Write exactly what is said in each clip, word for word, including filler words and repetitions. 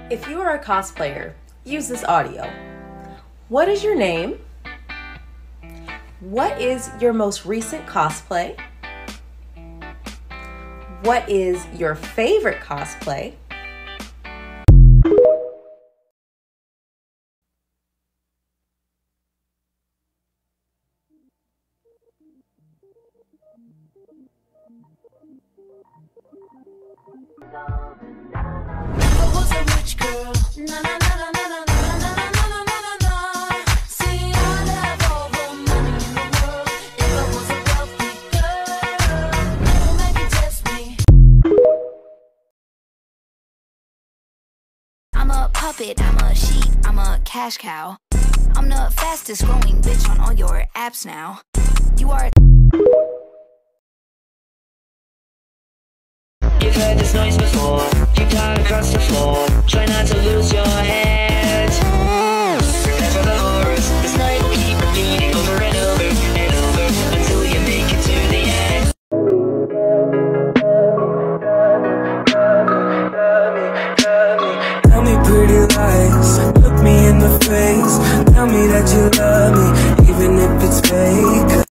If you are a cosplayer, use this audio. What is your name? What is your most recent cosplay? What is your favorite cosplay? I'm a puppet, I'm a sheep, I'm a cash cow. I'm the fastest growing bitch on all your apps now. You are. You've heard this noise before, you can't across the floor. Try not to lose your head. Prepare for the horrors, this night will keep repeating over and over and over until you make it to the end. Tell me pretty lies, look me in the face. Tell me that you love me, even if it's fake.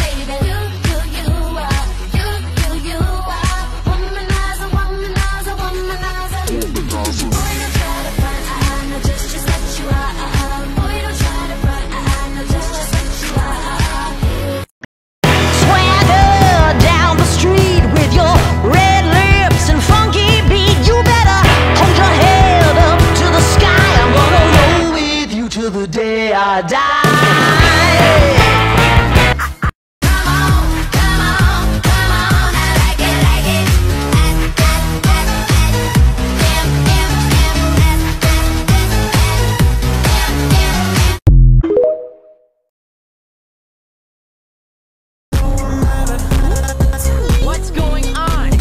The day I die. Come on, come on, come on, I like it, like it. What's going on?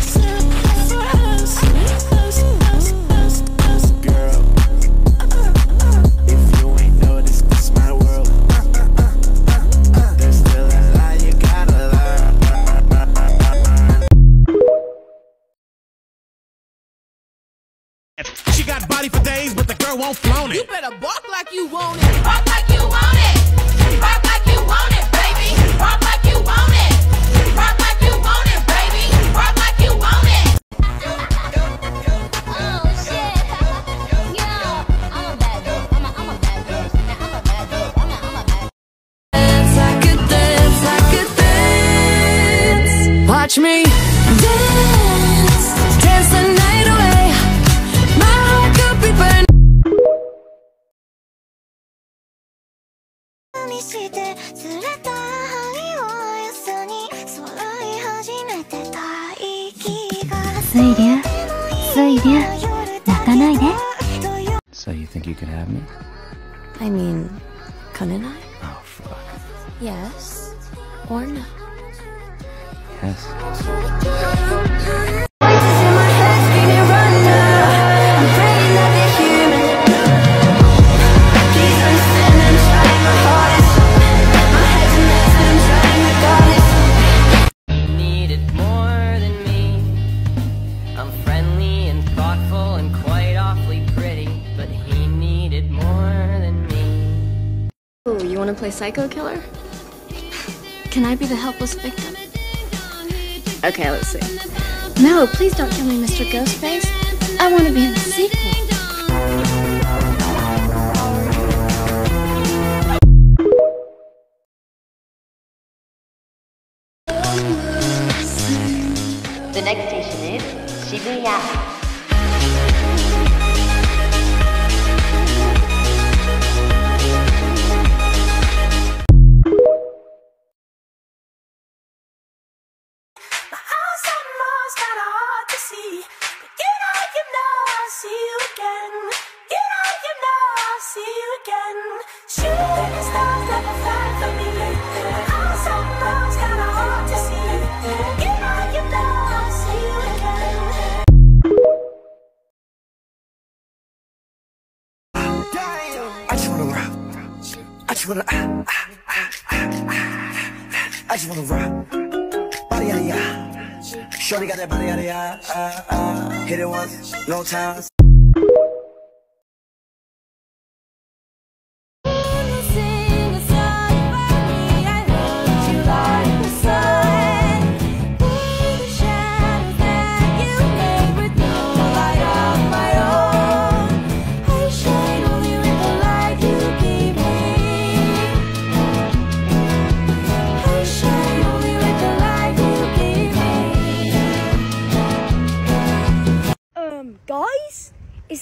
She got body for days, but the girl won't flaunt it. You better bark like you want it. Bark like you want it. Bark like you want it, baby. Bark like you want it. Bark like you want it, baby. Bark like you want it. Oh shit. Yeah, I'm a bad girl. I'm a, I'm a bad girl. Now I'm a bad girl. I'm a, I'm a bad girl. Dance, I could dance, I could dance. Watch me dance, dance the night away. My heart could be burning. So you think you could have me? I mean, couldn't I? Oh, fuck. Yes or no? Yes. Needed more than me. I'm friendly and thoughtful and quite awfully pretty, but he needed more than me. Oh, you want to play psycho killer? Can I be the helpless victim? Okay, let's see. No, please don't kill me, Mister Ghostface. I want to be in the sequel. The next station is Shibuya. I just wanna, ah, ah, ah, ah, I just wanna rock, body yada yada. Shorty got that body yada yada. Ah, ah, hit it once, no times.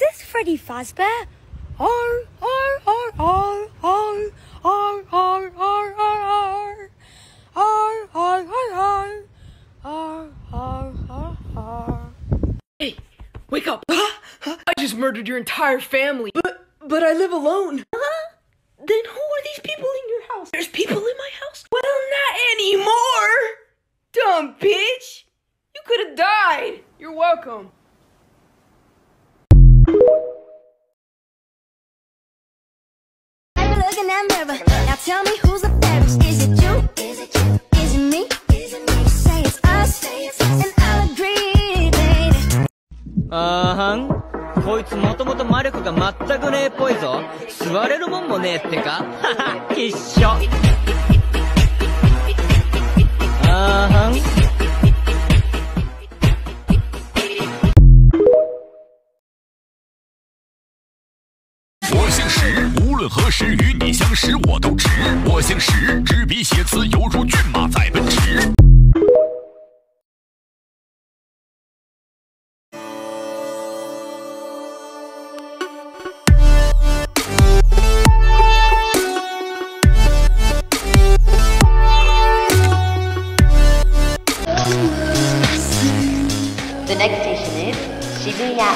this Freddy Fazbear? R, R, R, R, R, R, R, R, R, R, R, R, R, R, R, R, R. Hey, wake up! I just murdered your entire family. But, but I live alone. Huh? Then who are these people in your house? There's people in my house? Well, not anymore! Dumb bitch! You could have died! You're welcome. I'm looking at mirror. Now tell me who's the fairest. Is it you? Is it you? Is it me? Is it me? Say it's us, and I'll agree, baby. あーはんこいつもともと魔力が全くねえっぽいぞ座れるもんもねえってかはは一緒あーはん我姓石，无论何时与你相识我都值。我姓石，执笔写词犹如骏马在奔驰。 The next station is Shibuya.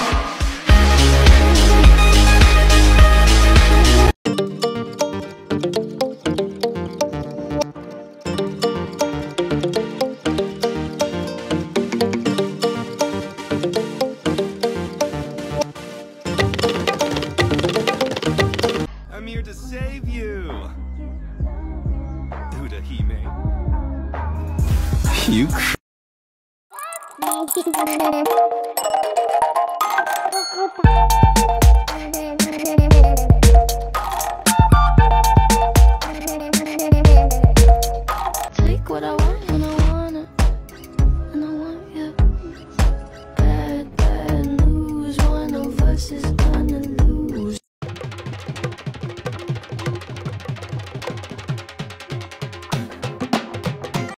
I'm here to save you. Uda Hime. You.